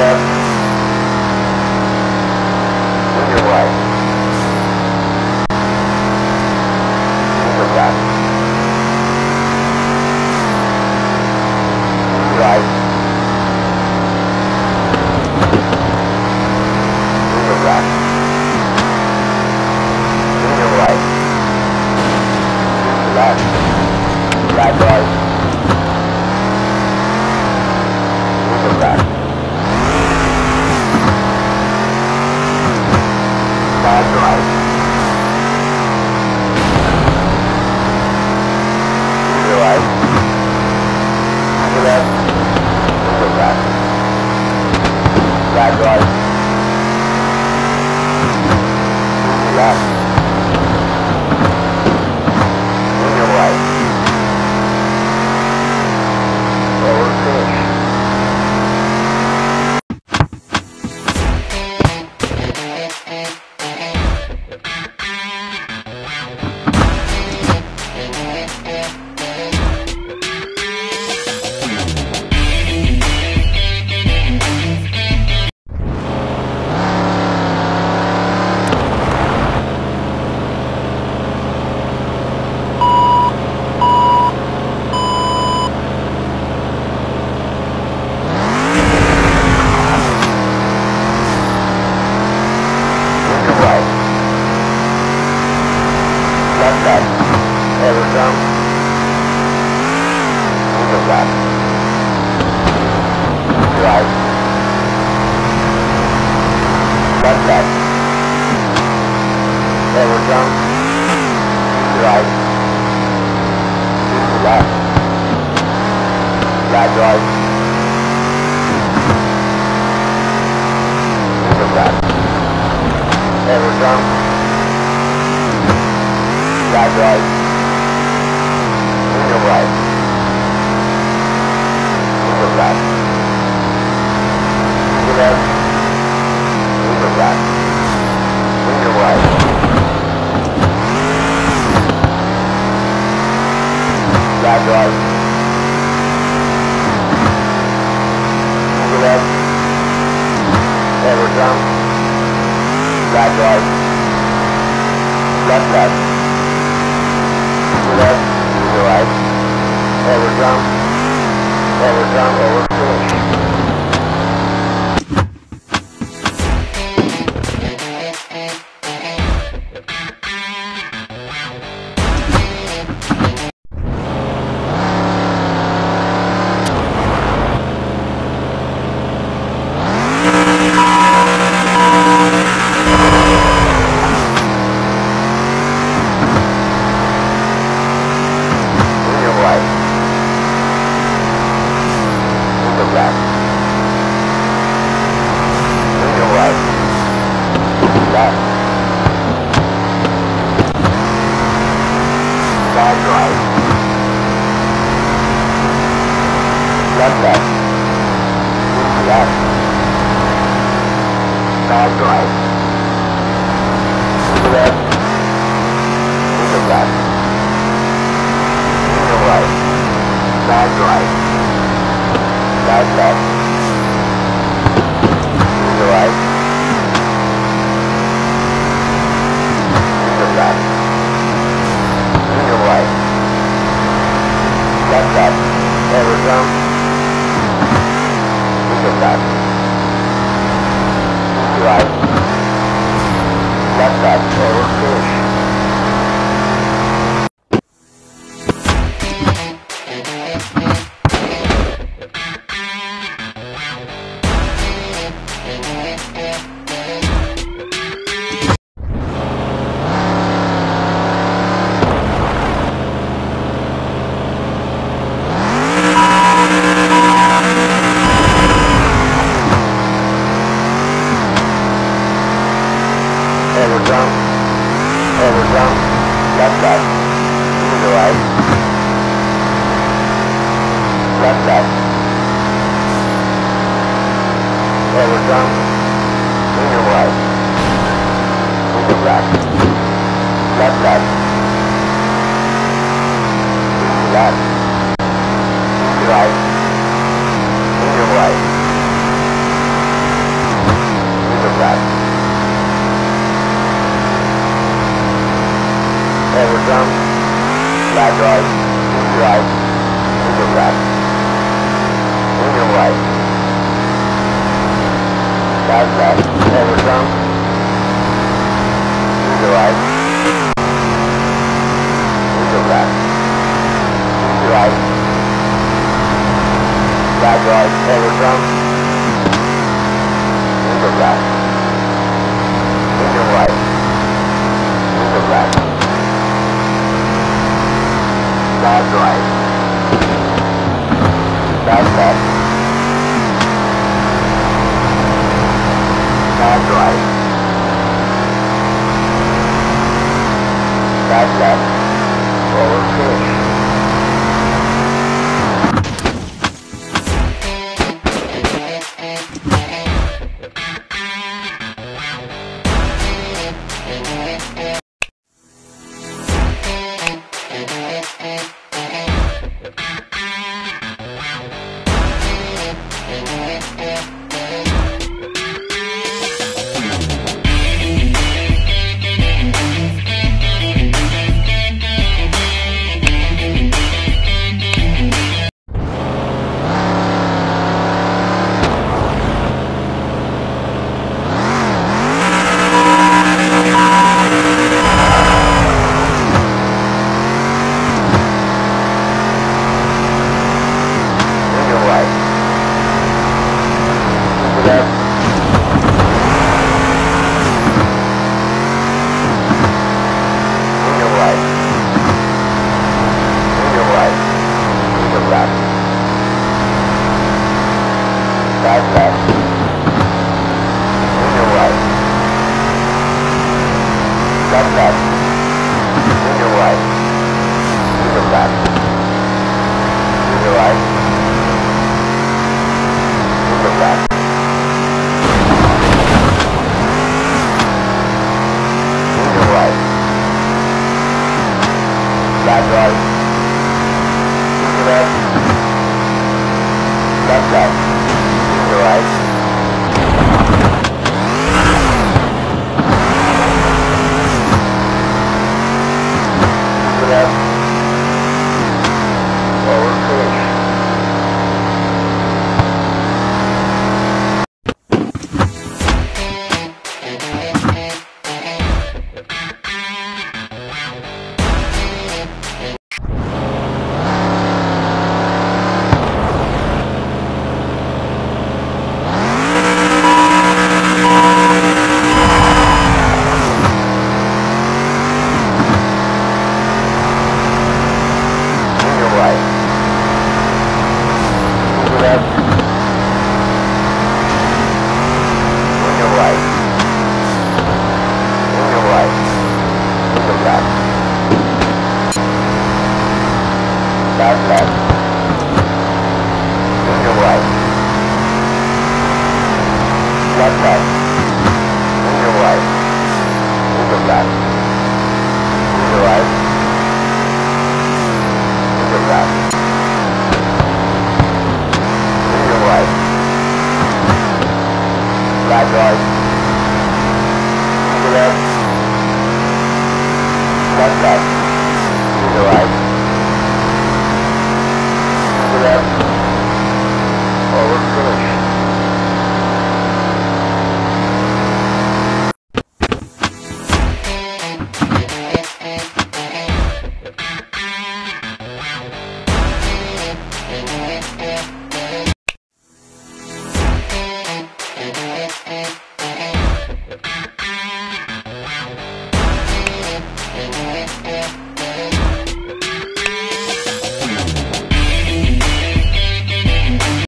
left. Medium right. Medium left. Right. Medium left. Medium right. Left. Right right. Medium left. Right right. Medium right. Medium left. Medium left. Right right. Medium left. Medium right. Over finish. Flag left. Over jump. Easy right. Easy left. Easy right. Flag right. Over jump. Easy left. Easy right. Easy left. Flag right. Flag left. Flag right. Flag left. Forward finish. Flag left. In your right. Flag left. In your right. In your left. In your right. In your left. In your right. Flag right. In your left. Flag left. Right. Left. Forward finish. Flag left. In your right. Flag left. In your right. In your left. In your right. In your left. In your right. Flag right. In your left. Flag left.